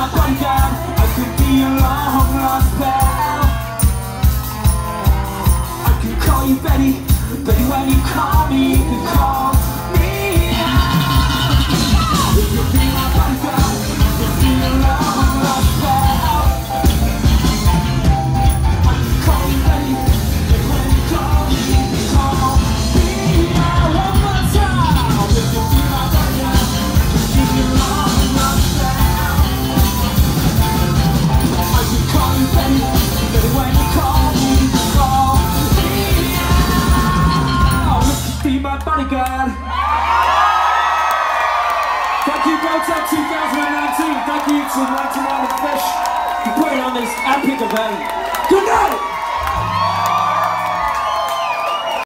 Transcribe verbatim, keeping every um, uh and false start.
bodyguard. I could be a long lost pal. I could call you Betty, Betty when you call me, you can call me out. You could be my bodyguard, you could be a long lost pal. I could call you Betty, Betty when you call me, you can call me out. One more time. You could be my bodyguard, you could be a long lost pal. I could call you Betty, Betty when you call me, you can call me out. You could be my bodyguard. Thank you, Brotech twenty nineteen. Thank you to ninety-nine Fish for putting on this epic event. Good night!